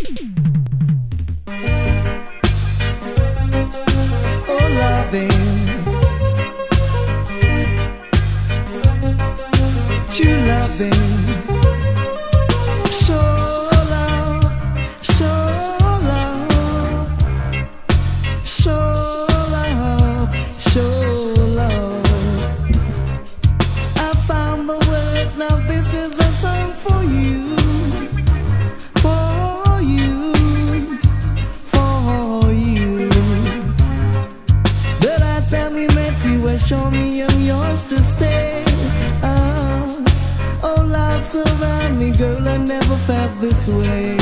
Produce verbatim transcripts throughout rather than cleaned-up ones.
Oh, loving, true loving, so love, so love, so love, so love. I found the words, now this is a song for you. Show me I'm yours to stay. Oh, oh, love surround me, girl, I never felt this way.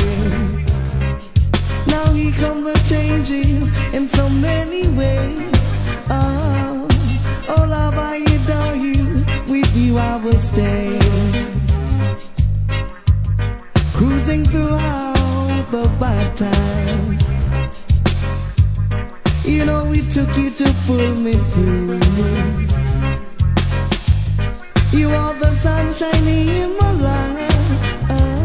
Now here come the changes in so many ways. Oh, oh, love, I adore you. With you I will stay. Cruising through all the bad times. You know it took you to pull me through. You are the sunshine in my life, oh,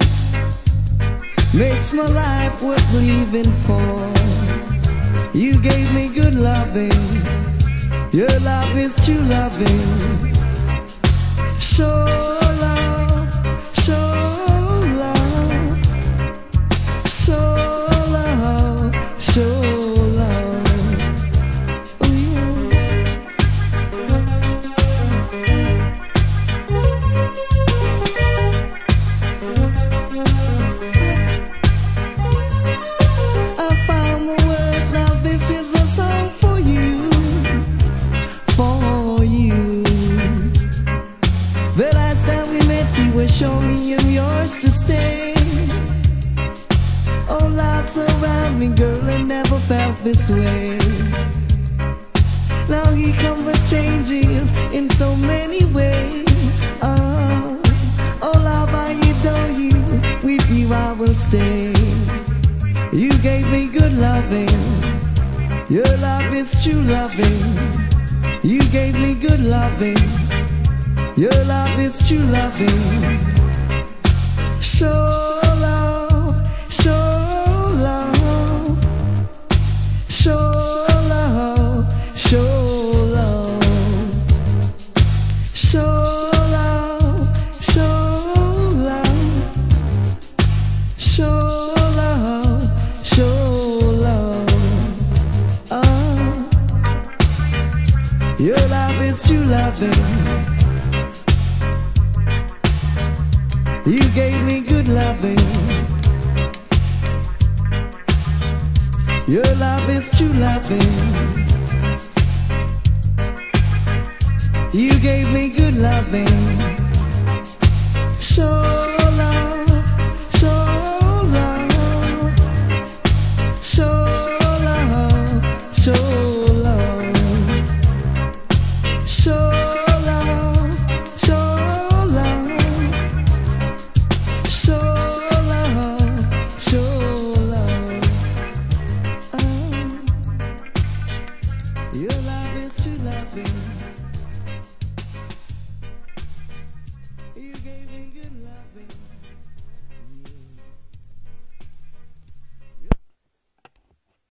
makes my life worth living for. You gave me good loving. Your love is true loving. Show love, show love, show love, show love. Show me I'm yours to stay. Oh, love surround me, girl, I never felt this way. Now here come the changes in so many ways. Oh, oh, love, I adore you. With you I will stay. You gave me good loving. Your love is true loving. You gave me good loving. Your love is true loving. Show love, show love, show love, show love, show love, show love, show love, show love. Oh, your love is true loving. You gave me good loving. Your love is true loving. You gave me good loving. Show love, show love, show love, show love, show love, show love. Show love, show love. Oh, your love is true loving.